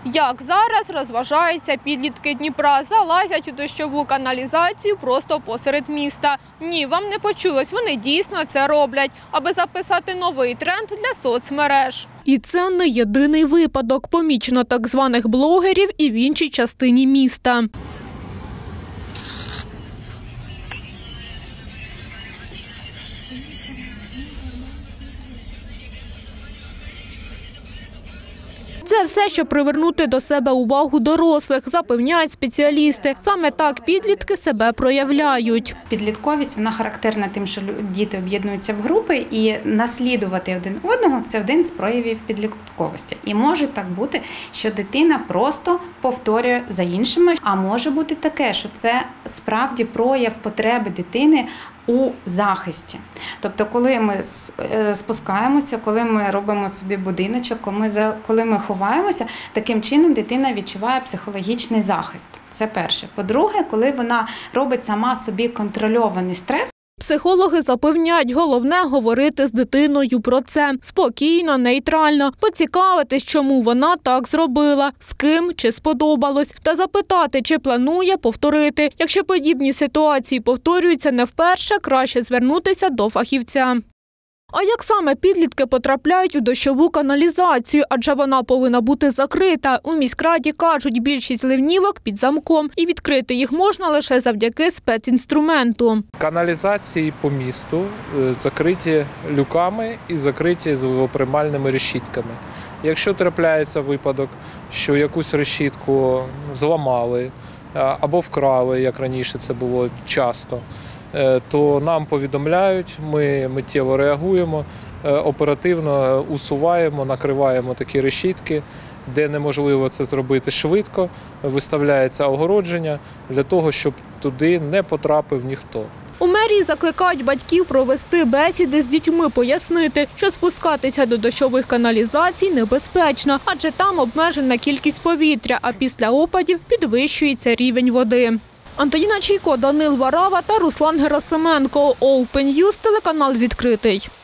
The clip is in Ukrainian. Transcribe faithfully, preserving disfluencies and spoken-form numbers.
Як зараз розважаються підлітки Дніпра, залазять у дощову каналізацію просто посеред міста. Ні, вам не почулось, вони дійсно це роблять, аби записати новий тренд для соцмереж. І це не єдиний випадок. Помічено так званих блогерів і в іншій частині міста. Це все, щоб привернути до себе увагу дорослих, запевняють спеціалісти. Саме так підлітки себе проявляють. Підлітковість, вона характерна тим, що діти об'єднуються в групи, і наслідувати один одного – це один з проявів підлітковості. І може так бути, що дитина просто повторює за іншими, а може бути таке, що це справді прояв потреби дитини у захисті. Тобто, коли ми спускаємося, коли ми робимо собі будиночок, коли ми ховаємося, таким чином дитина відчуває психологічний захист. Це перше. По-друге, коли вона робить сама собі контрольований стрес. Психологи запевняють, головне – говорити з дитиною про це. Спокійно, нейтрально. Поцікавитись, чому вона так зробила, з ким, чи сподобалось. Та запитати, чи планує повторити. Якщо подібні ситуації повторюються не вперше, краще звернутися до фахівця. А як саме підлітки потрапляють у дощову каналізацію? Адже вона повинна бути закрита. У міськраді кажуть, більшість ливнівок під замком. І відкрити їх можна лише завдяки спецінструменту. Каналізації по місту закриті люками і закриті звукоприймальними решітками. Якщо трапляється випадок, що якусь решітку зламали або вкрали, як раніше це було часто, то нам повідомляють, ми миттєво реагуємо, оперативно усуваємо, накриваємо такі решітки, де неможливо це зробити швидко, виставляється огородження для того, щоб туди не потрапив ніхто. У мерії закликають батьків провести бесіди з дітьми, пояснити, що спускатися до дощових каналізацій небезпечно, адже там обмежена кількість повітря, а після опадів підвищується рівень води. Антоніна Чайко, Данил Варава та Руслан Герасименко. Open News, телеканал «Відкритий».